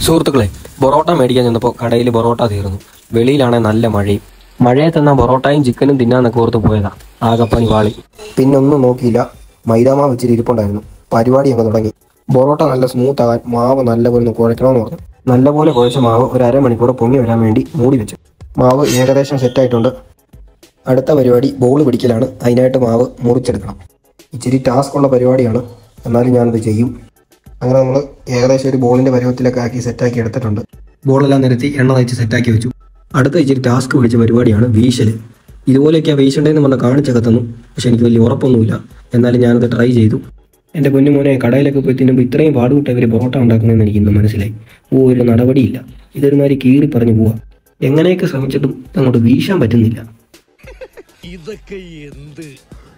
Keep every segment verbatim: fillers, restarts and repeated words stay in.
സുഹൃത്തുക്കളെ, പൊറോട്ട മേടിക്കാൻ ചെന്നപ്പോൾ കടയിൽ പൊറോട്ട തീർന്നു. വെളിയിലാണെങ്കിൽ നല്ല മഴയും. മഴയെ തന്ന പൊറോട്ടയും ചിക്കനും തിന്നാന്നൊക്കെ ഓർത്ത് പോയതാ. ആകപ്പനി വാളി. പിന്നൊന്നും നോക്കിയില്ല, മൈദാമാവ് വെച്ചിട്ട് ഇരിപ്പുണ്ടായിരുന്നു. പരിപാടി അങ്ങ് തുടങ്ങി. പൊറോട്ട നല്ല സ്മൂത്ത് ആകാൻ മാവ് നല്ലപോലെ ഒന്ന് കുഴക്കണമെന്ന് പറഞ്ഞു. നല്ലപോലെ കുഴച്ച മാവ് ഒരു അരമണിക്കൂർ പൊങ്ങി വരാൻ വേണ്ടി മൂടി വെച്ചു. മാവ് ഏകദേശം സെറ്റായിട്ടുണ്ട്. അടുത്ത പരിപാടി ബോൾ പിടിക്കലാണ്. അതിനായിട്ട് മാവ് മുറിച്ചെടുക്കണം. ഇച്ചിരി ടാസ്ക് ഉള്ള പരിപാടിയാണ്, എന്നാലും ഞാനത് ചെയ്യും. അങ്ങനെ നമ്മൾ ഏകദേശം ഒരു ബോളിൻ്റെ പരുവത്തിലൊക്കെ ആക്കി സെറ്റാക്കി എടുത്തിട്ടുണ്ട്. ബോളെല്ലാം നിരത്തി എണ്ണ തയ്ച്ച് സെറ്റാക്കി വെച്ചു. അടുത്ത ഇച്ചിരി ടാസ്ക് പിടിച്ച പരിപാടിയാണ് വീശൽ. ഇതുപോലെയൊക്കെയാണ് വീശണ്ടേന്ന് പറഞ്ഞാൽ കാണിച്ചൊക്കെ തന്നു. പക്ഷെ എനിക്ക് വലിയ ഉറപ്പൊന്നുമില്ല. എന്നാലും ഞാനത് ട്രൈ ചെയ്തു. എൻ്റെ കുഞ്ഞുമോനെ, കടയിലൊക്കെ പോയി തിന്നുമ്പോൾ ഇത്രയും പാടുവിട്ട് ഇവർ പൊറോട്ട ഉണ്ടാക്കുന്നതെന്ന് എനിക്കിന്ന് മനസ്സിലായി. ഓ, ഒരു നടപടിയില്ല. ഇതൊരുമാതിരി കീറി പറഞ്ഞു പോവാ. എങ്ങനെയൊക്കെ ശ്രമിച്ചിട്ടും അങ്ങോട്ട് വീശാൻ പറ്റുന്നില്ല. ഇതൊക്കെ എന്ത്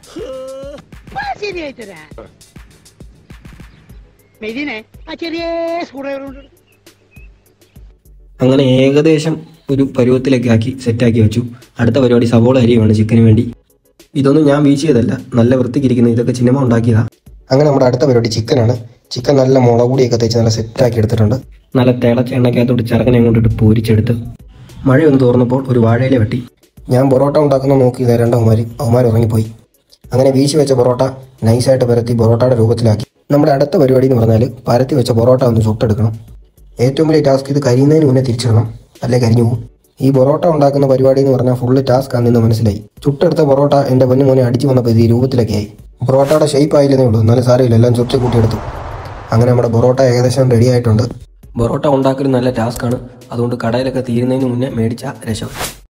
അങ്ങനെ ഏകദേശം ഒരു പരുവത്തിലൊക്കെ ആക്കി സെറ്റാക്കി വെച്ചു. അടുത്ത പരിപാടി സവോള അരിയുമാണ് ചിക്കന് വേണ്ടി. ഇതൊന്നും ഞാൻ വീശിയതല്ല, നല്ല വൃത്തിക്കിരിക്കുന്ന ഇതൊക്കെ സിനിമ ഉണ്ടാക്കിയതാ. അങ്ങനെ നമ്മുടെ അടുത്ത പരിപാടി ചിക്കനാണ്. ചിക്കൻ നല്ല മുളക് പൊടിയൊക്കെ തേച്ച് നല്ല സെറ്റാക്കി എടുത്തിട്ടുണ്ട്. നല്ല തിളച്ച എണ്ണക്കകത്തോട്ട് ചെറുക്കനെ കൊണ്ടിട്ട് പൊരിച്ചെടുത്ത് മഴയൊന്ന് തോർന്നപ്പോൾ ഒരു വാഴയില വെട്ടി. ഞാൻ പൊറോട്ട ഉണ്ടാക്കുന്ന നോക്കി രണ്ട് അവന്മാർ അവന്മാർ ഉറങ്ങിപ്പോയി. അങ്ങനെ വീശി വെച്ച പൊറോട്ട നൈസായിട്ട് പരത്തി പൊറോട്ടയുടെ രൂപത്തിലാക്കി. നമ്മുടെ അടുത്ത പരിപാടി എന്ന് പറഞ്ഞാൽ പരത്തി വെച്ച പൊറോട്ട ഒന്ന് ചുട്ടെടുക്കണം. ഏറ്റവും വലിയ ടാസ്ക് ഇത് കരിയുന്നതിന് മുന്നേ തിരിച്ചിടണം, അല്ലേ കരിഞ്ഞു പോകും. ഈ പൊറോട്ട ഉണ്ടാക്കുന്ന പരിപാടി എന്ന് പറഞ്ഞാൽ ഫുള്ള് ടാസ്ക് ആണെന്ന് മനസ്സിലായി. ചുട്ടെടുത്ത പൊറോട്ട എൻ്റെ പൊന്നു മോനെ അടിച്ചു വന്നപ്പോൾ ഇത് ഈ രൂപത്തിലൊക്കെ ആയി. പൊറോട്ടയുടെ ഷേപ്പ് ആയില്ലെന്നേ ഉള്ളൂ, എന്നാലും സാരമില്ല, എല്ലാം ചുറ്റി കൂട്ടിയെടുത്തു. അങ്ങനെ നമ്മുടെ പൊറോട്ട ഏകദേശം റെഡി ആയിട്ടുണ്ട്. പൊറോട്ട ഉണ്ടാക്കൽ നല്ല ടാസ്ക്കാണ്, അതുകൊണ്ട് കടയിലൊക്കെ തീരുന്നതിന് മുന്നേ മേടിച്ച രസം.